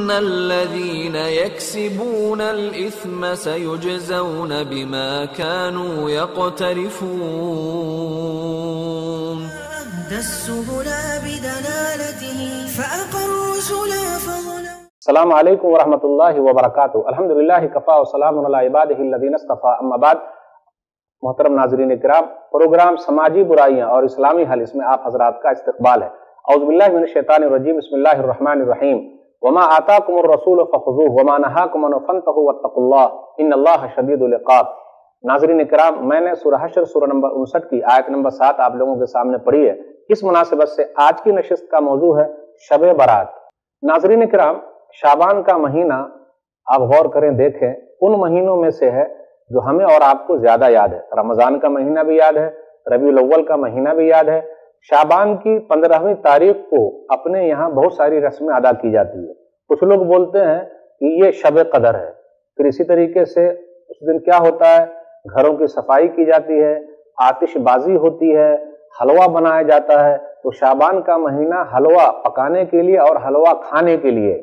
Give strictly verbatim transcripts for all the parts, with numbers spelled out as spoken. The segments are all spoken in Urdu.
إن الذين يكسبون الإثم سيجزون بما كانوا يقترفون أهدى السبل بدلالته فأقر الرسل فظلم. السلام علیکم ورحمۃ اللہ وبرکاتہ. الحمدللہ کفا وسلام علی عبادہ الذین اصطفیٰ. اما بعد. محترم ناظرین کرام، پروگرام سماجی برائیاں اور اسلامی حل، اس میں آپ حضرات کا استقبال ہے. اعوذ باللہ من الشیطان الرجیم. بسم اللہ الرحمن الرحیم. وما آتاکم الرسول فخذوہ وما نہاکم عنہ فانتہوا واتقوا اللہ ان اللہ شدید العقاب. ناظرین کرام، میں نے سورہ حشر سورہ نمبر انسٹھ کی آیت نمبر سات آپ لوگوں کے سامنے پڑھی ہے. اس مناسبت سے آج کی نشست کا موضوع ہے شب برات. ناظرین کرام، شعبان کا مہینہ آپ غور کریں، دیکھیں، ان مہینوں میں سے ہے جو ہمیں اور آپ کو زیادہ یاد ہے. رمضان کا مہینہ بھی یاد ہے، ربیع الاول کا مہینہ بھی یاد ہے. شعبان کی پندرہویں تاریخ کو اپنے یہاں بہت ساری رسمیں ادا کی جاتی ہے. کچھ لوگ بولتے ہیں کہ یہ شب قدر ہے. پھر اسی طریقے سے اس دن کیا ہوتا ہے، گھروں کی صفائی کی جاتی ہے، آتش بازی ہوتی ہے، حلوہ بنایا جاتا ہے. تو شعبان کا مہینہ حلوہ پکانے کے لیے اور حلوہ کھانے کے لیے.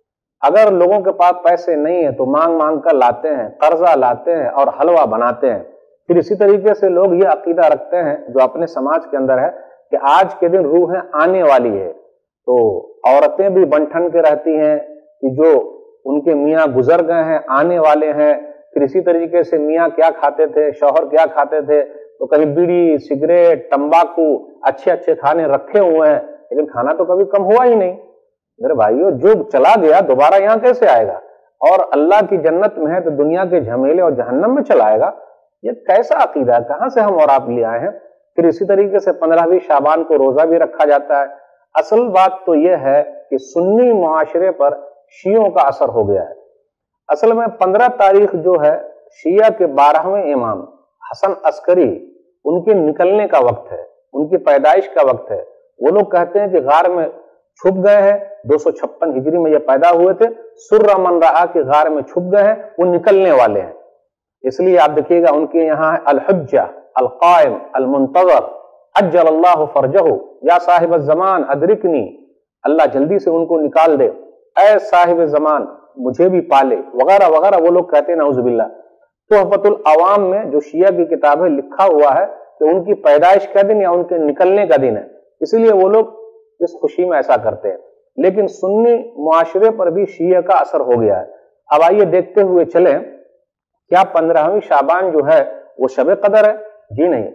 اگر لوگوں کے پاس پیسے نہیں ہیں تو مانگ مانگ کر لاتے ہیں، قرضہ لاتے ہیں اور حلوہ بناتے ہیں. پھر اسی طریقے سے لوگ یہ عقیدہ رکھتے ہیں جو اپنے سماج کے اندر ہے کہ آج کے دن روحیں آنے والی ہے. تو عورتیں بھی بنٹھن کے رہتی ہیں کہ جو ان کے میاں گزر گئے ہیں، آنے والے ہیں. پھر اسی طریقے سے میاں کیا کھاتے تھے، شوہر کیا کھاتے تھے، تو کہیں بیڑی، سگریٹ، تمباکو، اچھے اچھے کھانے رکھے ہوئے ہیں، لیکن کھانا تو کبھی کم ہوا ہی نہیں. میرے بھائیو، جو چلا گیا دوبارہ یہاں کیسے آئے گا؟ اور اللہ کی جنت میں ہے تو دنیا کے جھمیلے اور جہنم میں چلا آئے گا؟ یہ کیسا عقیدہ ہے؟ کہاں سے ہم اور آپ لے آئے ہیں؟ پھر اسی طریقے سے پندرہویں شعبان کو روزہ بھی رکھا جاتا ہے. اصل بات تو یہ ہے کہ سنی معاشرے پر شیعوں کا اثر ہو گیا ہے. اصل میں پندرہ تاریخ جو ہے شیعہ کے بارہویں امام حسن عسکری، ان کے نکلنے کا وقت ہے، ان کی پیدائش کا وقت ہے. وہ لوگ کہتے ہیں کہ غار میں چھپ گئے ہیں. دو سو چھپن ہجری میں یہ پیدا ہوئے تھے. سر من رہا کہ غار میں چھپ گئے ہیں، وہ نکلنے والے ہیں. اس لیے آپ دیکھیے گا ان کے یہاں الحجہ، القائم، المنتظر، عجل اللہ فرجہ، یا صاحب الزمان ادرکنی، اللہ جلدی سے ان کو نکال دے، اے صاحب زمان مجھے بھی پالے، وغیرہ وغیرہ. وہ لوگ کہتے ہیں نعوذ باللہ. تحفۃ العوام میں جو شیعہ کی کتاب ہے لکھا ہوا ہے کہ ان کی پیدائش کا دن یا ان کے نکلنے کا دن ہے. اس لیے وہ لوگ اس خوشی میں ایسا کرتے ہیں. لیکن سنی معاشرے پر بھی شیعہ کا اثر ہو گیا ہے. اب آئیے دیکھتے ہوئے چلیں، کیا پندرہویں شعبان جو ہے وہ شب قدر ہے؟ جی نہیں.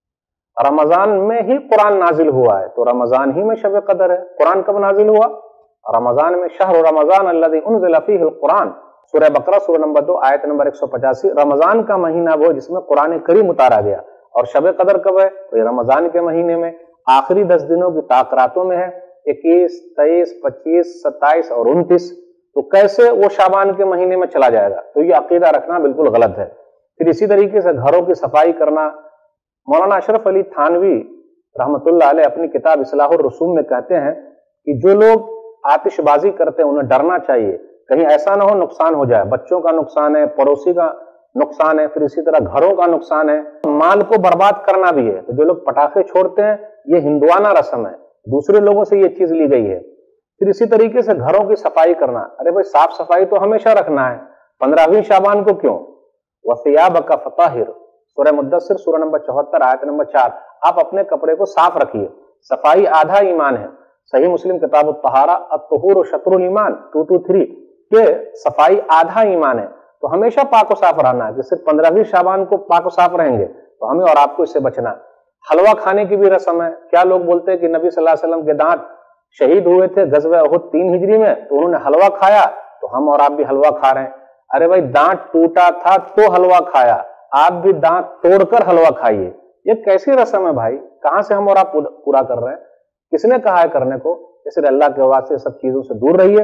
رمضان میں ہی قرآن نازل ہوا ہے تو رمضان ہی میں شب قدر ہے. قرآن کب نازل ہوا؟ رمضان میں. شہر رمضان الذی انزل فیہ القرآن، سورہ بقرہ سورہ نمبر دو آیت نمبر ایک سو پچاسی. رمضان کا مہینہ وہ جس میں قرآن کریم اتارا گیا. اور شب قدر کب ہے؟ تو یہ رمضان کے مہینے میں آخری دس دنوں کی تاخیراتوں میں ہے، اکیس، تیئیس، پچیس، ستائیس اور انتیس. تو کیسے وہ شعبان کے مہینے میں چلا جائے گا؟ تو یہ عقیدہ رکھنا بالکل غلط ہے. پھر اسی طریقے سے گھروں کی صفائی کرنا. مولانا اشرف علی تھانوی رحمۃ اللہ علیہ اپنی کتاب اصلاح الرسوم میں کہتے ہیں کہ جو لوگ آتش بازی کرتے ہیں انہیں ڈرنا چاہیے، کہیں ایسا نہ ہو نقصان ہو جائے. بچوں کا نقصان ہے، پڑوسی کا نقصان ہے، پھر اسی طرح گھروں کا نقصان ہے، مال کو برباد کرنا بھی ہے. تو جو لوگ پٹاخے چھوڑتے ہیں یہ ہندوانہ رسم ہے، دوسرے لوگوں سے یہ چیز لی گئی ہے. پھر اسی طریقے سے گھروں کی صفائی کرنا. ارے بھائی، صاف صفائی تو ہمیشہ رکھنا ہے، پندرہویں شعبان کو کیوں؟ وَثِيَابَكَ فَطَهِّرْ، سورہ مدثر سورہ نمبر چوہتر آیت نمبر چار. آپ اپنے کپڑے کو صاف رکھیے. صفائی آدھا ایمان ہے. صحیح مسلم کتاب الطہارہ الطہور شطر الایمان دو سو تیس کہ صفائی آدھا ایمان ہے. تو ہمیشہ پاک و صاف رہنا ہے. کہ صرف پندرہویں شعبان کو پاک و صاف رہیں گے تو ہمیں اور آپ کو اس سے بچنا ہے. حلوہ کھانے کی بھی رسم ہے. کیا لوگ بولتے ہیں کہ نبی صلی اللہ علیہ وسلم کے دانت شہید ہوئے تھے غزوہ احد تین ہجری میں تو انہوں نے حلوہ کھایا، تو ہم اور آپ بھی حلوہ کھا رہے ہیں. ارے بھائی، دانت ٹوٹا تھا تو حلوہ کھایا، آپ بھی دانت توڑ کر حلوہ کھائیے. یہ کیسی رسم ہے بھائی؟ کہاں سے ہم اور آپ پورا کر رہے ہیں؟ کس نے کہا ہے کرنے کو؟ اس لیے اللہ کے واسطے سب چیزوں سے دور رہیے.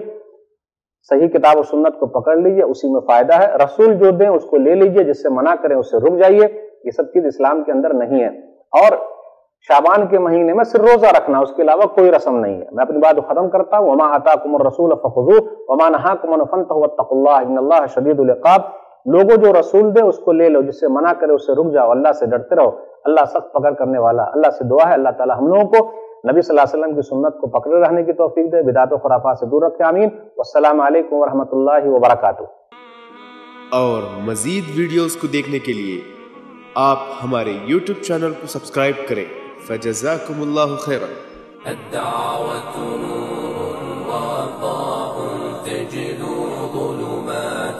صحیح کتاب و سنت کو پکڑ لیجئے، اسی میں فائدہ ہے. رسول جو دیں اس کو لے لیجئے، جس سے منع کریں اس سے رک جائیے. یہ سب چیز اسلام کے اندر نہیں ہے. اور شعبان کے مہینے میں صرف روزہ رکھنا، اس کے علاوہ کوئی رسم نہیں ہے. میں اپنی بات ختم کرتا ہوں. وما آتاکم الرسول فخذوہ وما نہاکم عنہ فانتہوا واتقوا اللہ ان اللہ شدید العقاب. لوگوں جو رسول دے اس کو لے لو، جس سے منع کرے اس سے رک جاؤ. اللہ سے ڈرتے رہو، اللہ سخت پکڑ کرنے والا. اللہ سے دعا ہے اللہ تعالی ہم لوگوں کو नबी सल्लल्लाहु अलैहि वसल्लम की सुन्नत को पकड़े रहने की तौफीक दे, बिदात व खुराफात से दूर रखे। आमीन। वस्सलामु अलैकुम व रहमतुल्लाहि व बरकातुहू। और मजीद वीडियोस को देखने के लिए आप हमारे यूट्यूब चैनल को सब्सक्राइब करें। फजज़ाकुमुल्लाहु खैरन। الدعوة نور وضاء تجلو ظلمات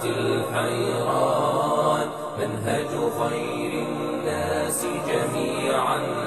الحيران منهج خير الناس جميعا